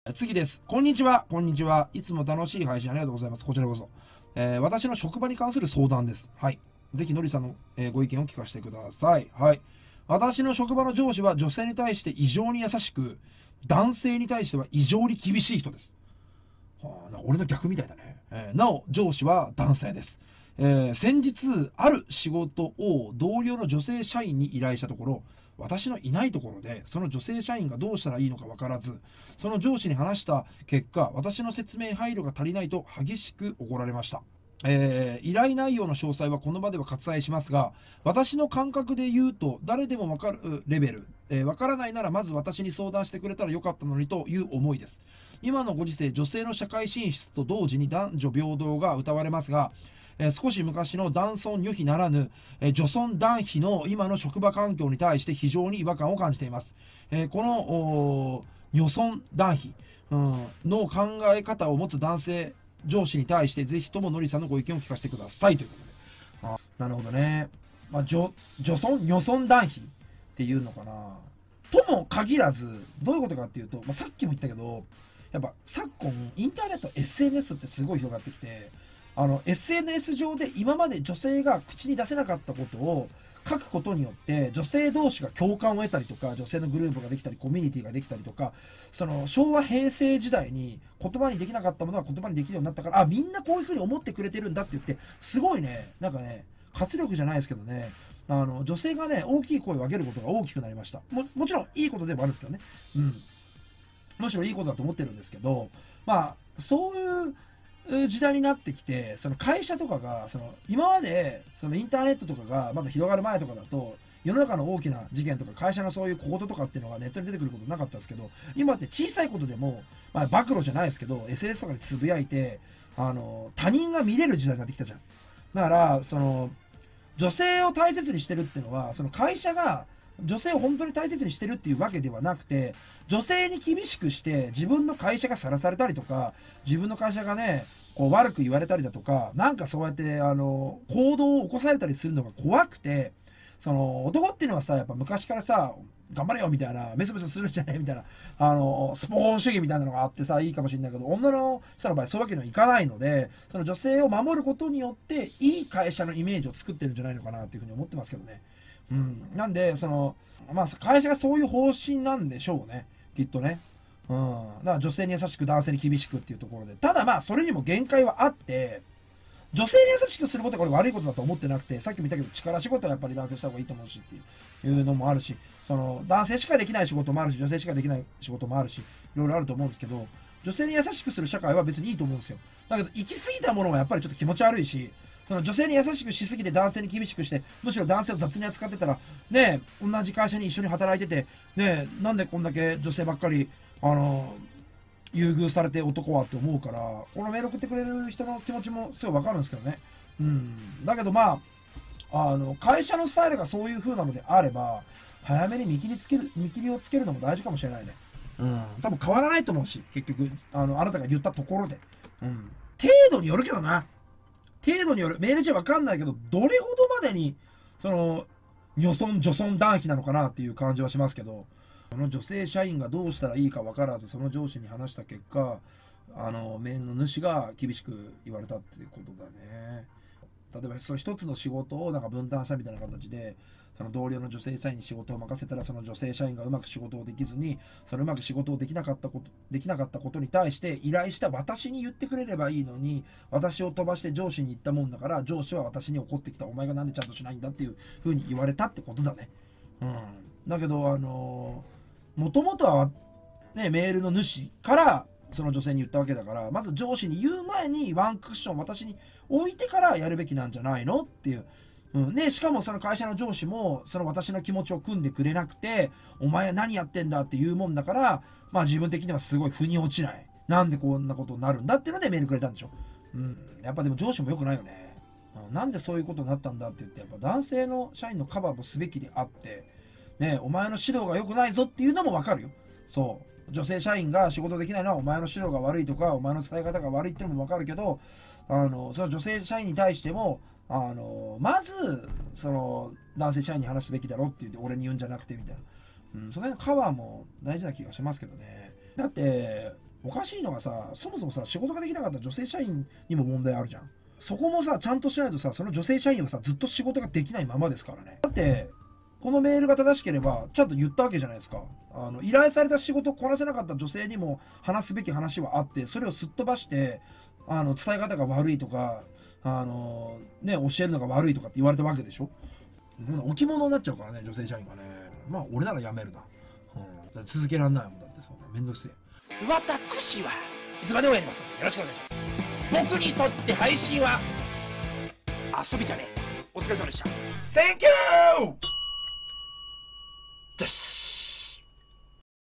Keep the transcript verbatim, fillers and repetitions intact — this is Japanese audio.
次です。こんにちは。こんにちは。いつも楽しい配信ありがとうございます。こちらこそ。えー、私の職場に関する相談です。はい。ぜひ、のりさんの、えーご意見を聞かせてください。はい。私の職場の上司は女性に対して異常に優しく、男性に対しては異常に厳しい人です。はあ、なんか俺の逆みたいだね。えーなお、上司は男性です。えー先日、ある仕事を同僚の女性社員に依頼したところ、私のいないところで、その女性社員がどうしたらいいのか分からず、その上司に話した結果、私の説明配慮が足りないと激しく怒られました。えー依頼内容の詳細はこの場では割愛しますが、私の感覚で言うと、誰でも分かるレベル、えー分からないならまず私に相談してくれたらよかったのにという思いです。今のご時世、女性の社会進出と同時に男女平等が謳われますが、えー少し昔の男尊女卑ならぬ、えー女尊男卑の今の職場環境に対して非常に違和感を感じています。えーこのおー女尊男卑、うん、の考え方を持つ男性上司に対して、ぜひとものりさんのご意見を聞かせてくださいということで。あ、なるほどね。まあ、女、女尊、女尊男卑っていうのかな。とも限らず、どういうことかっていうと、まあ、さっきも言ったけど、やっぱ昨今、インターネット、エスエヌエス ってすごい広がってきて、あの、エスエヌエス 上で今まで女性が口に出せなかったことを書くことによって、女性同士が共感を得たりとか、女性のグループができたり、コミュニティができたりとか、その、昭和平成時代に言葉にできなかったものが言葉にできるようになったから、あ、みんなこういう風に思ってくれてるんだって言って、すごいね、なんかね、活力じゃないですけどね、あの、女性がね、大きい声を上げることが大きくなりました。も、もちろんいいことでもあるんですけどね。うん。むしろいいことだと思ってるんですけど、まあ、そういう時代になってきて、その会社とかが、その今までそのインターネットとかがまだ広がる前とかだと、世の中の大きな事件とか会社のそういう小言とかっていうのがネットに出てくることなかったんですけど、今って小さいことでも、まあ、暴露じゃないですけど、エスエヌエス とかでつぶやいて、あの、他人が見れる時代になってきたじゃん。だから、その、女性を大切にしてるっていうのは、その会社が女性を本当に大切にしてるっていうわけではなくて、女性に厳しくして自分の会社がさらされたりとか、自分の会社がね、こう悪く言われたりだとか、なんかそうやって、あの、行動を起こされたりするのが怖くて、その、男っていうのはさ、やっぱ昔からさ、頑張れよみたいな、メソメソするんじゃないみたいな、あの、スポーン主義みたいなのがあってさ、いいかもしれないけど、女の人の場合そういうわけにはいかないので、その女性を守ることによって、いい会社のイメージを作ってるんじゃないのかなっていうふうに思ってますけどね。うん。なんで、その、まあ、会社がそういう方針なんでしょうね。きっとね。うん。だから女性に優しく男性に厳しくっていうところで。ただまあ、それにも限界はあって、女性に優しくすることはこれ悪いことだと思ってなくて、さっきも言ったけど、力仕事はやっぱり男性した方がいいと思うしっていうのもあるし、その、男性しかできない仕事もあるし、女性しかできない仕事もあるし、いろいろあると思うんですけど、女性に優しくする社会は別にいいと思うんですよ。だけど、行き過ぎたものはやっぱりちょっと気持ち悪いし、その女性に優しくしすぎて男性に厳しくして、むしろ男性を雑に扱ってたら、ねえ、同じ会社に一緒に働いてて、ねえ、なんでこんだけ女性ばっかり、あの、優遇されて男はって思うから、このメール送ってくれる人の気持ちもすごいわかるんですけどね。うん。だけどまあ、あの、会社のスタイルがそういう風なのであれば、早めに見切りつける、見切りをつけるのも大事かもしれないね。うん。多分変わらないと思うし、結局、あの、あなたが言ったところで。うん。程度によるけどな。程度による。メールじゃわかんないけど、どれほどまでに、その、女尊、女尊男卑なのかなっていう感じはしますけど、その女性社員がどうしたらいいかわからず、その上司に話した結果、あの、メールの主が厳しく言われたっていうことだね。例えば、その一つの仕事をなんか分担したみたいな形で、その同僚の女性社員に仕事を任せたら、その女性社員がうまく仕事をできずに、そのうまく仕事をできなかったこと、できなかったことに対して依頼した私に言ってくれればいいのに、私を飛ばして上司に言ったもんだから、上司は私に怒ってきた、お前がなんでちゃんとしないんだっていう風に言われたってことだね。うん。だけど、あのー、もともとは、ね、メールの主からその女性に言ったわけだから、まず上司に言う前にワンクッション私に置いてからやるべきなんじゃないのっていう。うん、で、しかもその会社の上司も、その私の気持ちを組んでくれなくて、お前は何やってんだって言うもんだから、まあ自分的にはすごい腑に落ちない。なんでこんなことになるんだっていうのでメールくれたんでしょ。うん。やっぱでも上司も良くないよね。うん、なんでそういうことになったんだって言って、やっぱ男性の社員のカバーもすべきであって、ね、お前の指導が良くないぞっていうのもわかるよ。そう。女性社員が仕事できないのはお前の指導が悪いとか、お前の伝え方が悪いっていうのもわかるけど、あの、その女性社員に対しても、あの、まず、その、男性社員に話すべきだろって言って、俺に言うんじゃなくて、みたいな。うん、その辺のカバーも大事な気がしますけどね。だって、 おかしいのがさ、そもそもさ、仕事ができなかった女性社員にも問題あるじゃん。そこもさ、ちゃんとしないとさ、その女性社員はさ、ずっと仕事ができないままですからね。だって、このメールが正しければ、ちゃんと言ったわけじゃないですか。あの、依頼された仕事をこなせなかった女性にも話すべき話はあって、それをすっ飛ばして、あの、伝え方が悪いとか、あの、ね、教えるのが悪いとかって言われたわけでしょ。置物になっちゃうからね、女性社員がね。まあ、俺なら辞めるな。うん、続けらんないもんだって、そんなめんどくせえ。 私はいつまでもやりますのでよろしくお願いします。僕にとって配信は遊びじゃねえ。お疲れ様でした。 センキューです。